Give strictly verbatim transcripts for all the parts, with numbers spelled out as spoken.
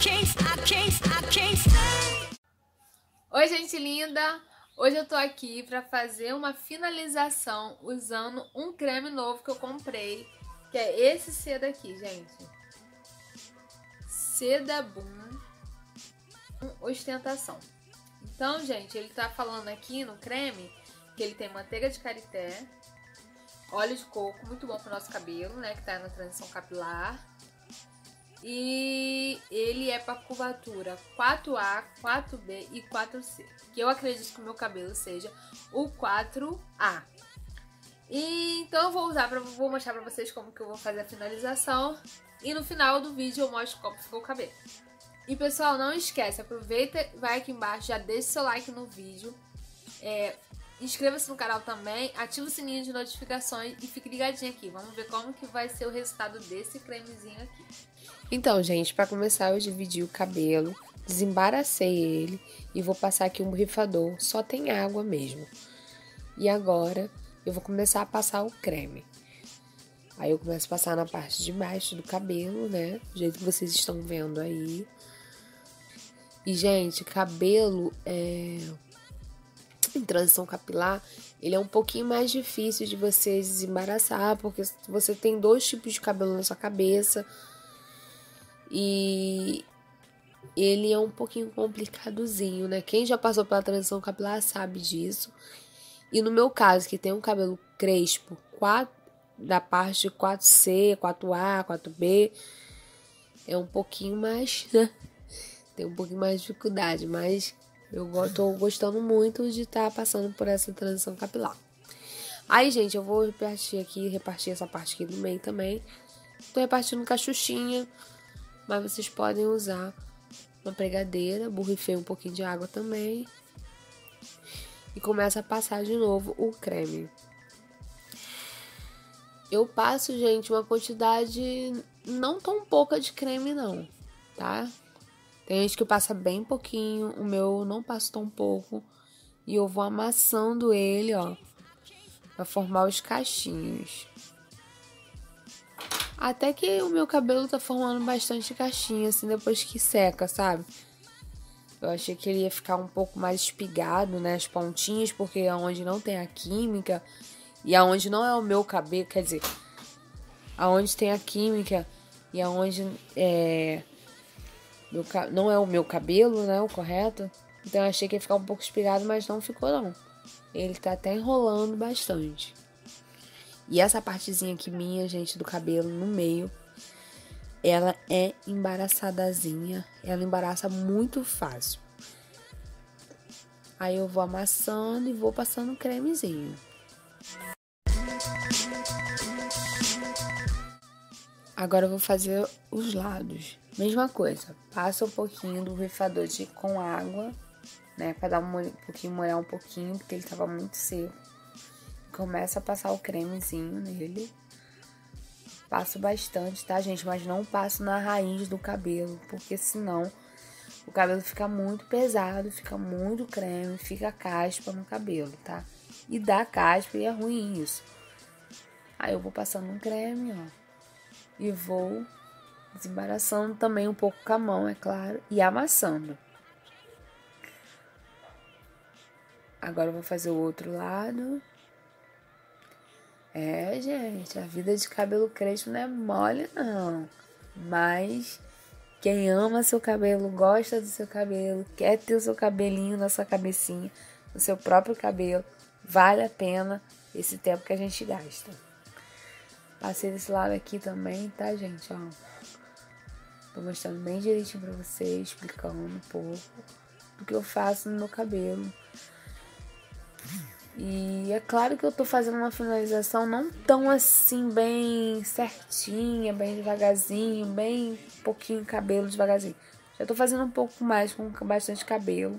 Oi, gente linda! Hoje eu tô aqui pra fazer uma finalização usando um creme novo que eu comprei, que é esse seda aqui, gente. Seda Boom Ostentação. Então, gente, ele tá falando aqui no creme que ele tem manteiga de karité, óleo de coco, muito bom pro nosso cabelo, né, que tá na transição capilar. E ele é para curvatura quatro A, quatro B e quatro C. Que eu acredito que o meu cabelo seja o quatro A. E então eu vou usar, pra, vou mostrar pra vocês como que eu vou fazer a finalização. E no final do vídeo eu mostro como ficou o cabelo. E pessoal, não esquece, aproveita, vai aqui embaixo, já deixa seu like no vídeo. É, inscreva-se no canal também, ativa o sininho de notificações e fique ligadinho aqui. Vamos ver como que vai ser o resultado desse cremezinho aqui. Então, gente, para começar eu dividi o cabelo, desembaracei ele e vou passar aqui um borrifador, só tem água mesmo. E agora eu vou começar a passar o creme. Aí eu começo a passar na parte de baixo do cabelo, né, do jeito que vocês estão vendo aí. E, gente, cabelo é... em transição capilar, ele é um pouquinho mais difícil de você desembaraçar, porque você tem dois tipos de cabelo na sua cabeça. E ele é um pouquinho complicadozinho, né? Quem já passou pela transição capilar sabe disso. E no meu caso, que tem um cabelo crespo, quatro, da parte quatro C, quatro A, quatro B, é um pouquinho mais, né? Tem um pouquinho mais de dificuldade, mas eu tô gostando muito de estar tá passando por essa transição capilar. Aí, gente, eu vou repartir aqui, repartir essa parte aqui do meio também. Tô repartindo cachuchinha. Mas vocês podem usar uma pregadeira, borrifei um pouquinho de água também. E começa a passar de novo o creme. Eu passo, gente, uma quantidade não tão pouca de creme não, tá? Tem gente que passa bem pouquinho, o meu eu não passo tão pouco. E eu vou amassando ele, ó, pra formar os cachinhos. Até que o meu cabelo tá formando bastante caixinha, assim, depois que seca, sabe? Eu achei que ele ia ficar um pouco mais espigado, né, as pontinhas, porque é onde não tem a química e aonde não é o meu cabelo, quer dizer, aonde tem a química e aonde é, meu, não é o meu cabelo, né, o correto. Então eu achei que ia ficar um pouco espigado, mas não ficou não. Ele tá até enrolando bastante. E essa partezinha aqui minha, gente, do cabelo no meio, ela é embaraçadazinha. Ela embaraça muito fácil. Aí eu vou amassando e vou passando cremezinho. Agora eu vou fazer os lados. Mesma coisa. Passa um pouquinho do borrifador de, com água, né? Pra dar um pouquinho, molhar um pouquinho, porque ele tava muito seco. Começa a passar o cremezinho nele. Passo bastante, tá, gente? Mas não passo na raiz do cabelo, porque senão o cabelo fica muito pesado, fica muito creme, fica caspa no cabelo, tá? E dá caspa e é ruim isso. Aí eu vou passando um creme, ó. E vou desembaraçando também um pouco com a mão, é claro. E amassando. Agora eu vou fazer o outro lado. É, gente, a vida de cabelo crespo não é mole, não. Mas quem ama seu cabelo, gosta do seu cabelo, quer ter o seu cabelinho na sua cabecinha, no seu próprio cabelo, vale a pena esse tempo que a gente gasta. Passei desse lado aqui também, tá, gente? Ó, tô mostrando bem direitinho pra vocês, explicando um pouco do que eu faço no meu cabelo. E é claro que eu tô fazendo uma finalização não tão assim, bem certinha, bem devagarzinho, bem pouquinho cabelo devagarzinho. Já tô fazendo um pouco mais, com bastante cabelo.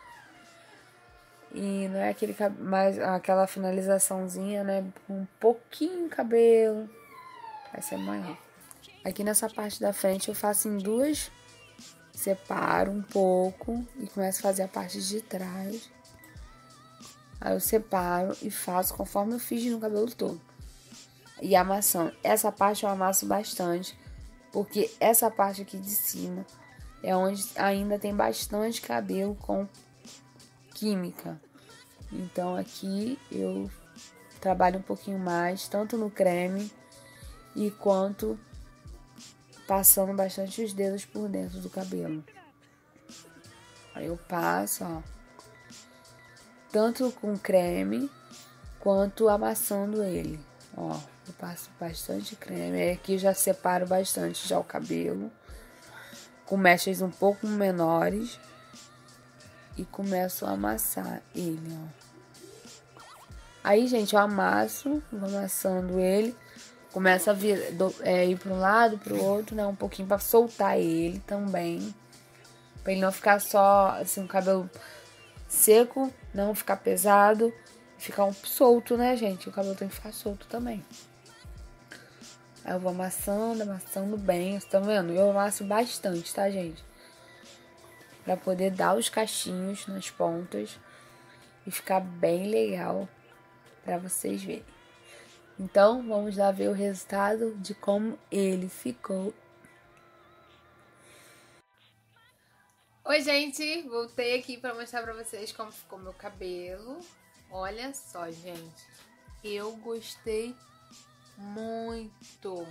E não é aquele, mais, aquela finalizaçãozinha, né, com um pouquinho cabelo. Vai ser maior. Aqui nessa parte da frente eu faço em duas, separo um pouco e começo a fazer a parte de trás. Aí eu separo e faço conforme eu fiz no cabelo todo. E amassando. Essa parte eu amasso bastante, porque essa parte aqui de cima é onde ainda tem bastante cabelo com química. Então aqui eu trabalho um pouquinho mais, tanto no creme e quanto passando bastante os dedos por dentro do cabelo. Aí eu passo, ó, tanto com creme quanto amassando ele. Ó, eu passo bastante creme. Aí aqui eu já separo bastante já o cabelo, com mechas um pouco menores, e começo a amassar ele, ó. Aí, gente, eu amasso, vou amassando ele, começa a vir, do, é, ir para um lado, para o outro, né? Um pouquinho para soltar ele também, para ele não ficar só assim, o cabelo seco, não ficar pesado, ficar um solto, né, gente? O cabelo tem que ficar solto também. Aí eu vou amassando, amassando bem, vocês estão vendo? Eu amasso bastante, tá, gente? Pra poder dar os cachinhos nas pontas e ficar bem legal pra vocês verem. Então, vamos lá ver o resultado de como ele ficou. Oi, gente! Voltei aqui pra mostrar pra vocês como ficou meu cabelo. Olha só, gente. Eu gostei muito.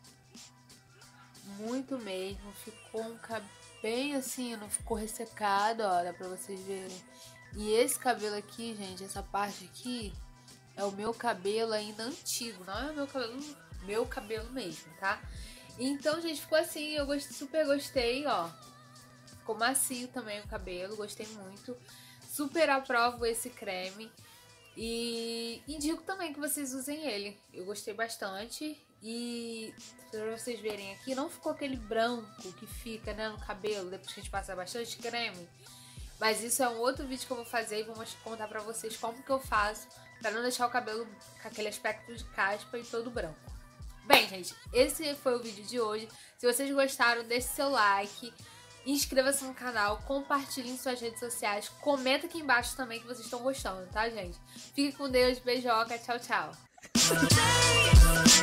Muito mesmo. Ficou um cabelo bem assim, não ficou ressecado, ó, dá pra vocês verem. E esse cabelo aqui, gente, essa parte aqui é o meu cabelo ainda antigo, não é o meu cabelo, meu cabelo mesmo, tá? Então, gente, ficou assim, eu gostei, super gostei, ó. Ficou macio também o cabelo, gostei muito. Super aprovo esse creme e indico também que vocês usem ele. Eu gostei bastante. E pra vocês verem aqui, não ficou aquele branco que fica, né, no cabelo depois que a gente passa bastante creme. Mas isso é um outro vídeo que eu vou fazer e vou contar pra vocês como que eu faço pra não deixar o cabelo com aquele aspecto de caspa e todo branco. Bem, gente, esse foi o vídeo de hoje. Se vocês gostaram, deixe seu like, inscreva-se no canal, compartilhe em suas redes sociais, comenta aqui embaixo também que vocês estão gostando, tá, gente? Fique com Deus, beijoca, tchau, tchau.